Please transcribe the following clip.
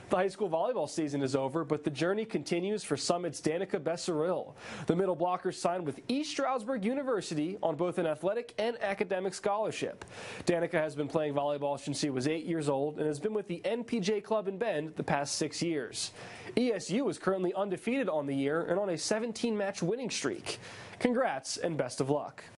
The high school volleyball season is over, but the journey continues for Summit's Danica Besseril. The middle blocker signed with East Stroudsburg University on both an athletic and academic scholarship. Danica has been playing volleyball since she was 8 years old and has been with the NPJ club in Bend the past 6 years. ESU is currently undefeated on the year and on a 17-match winning streak. Congrats and best of luck.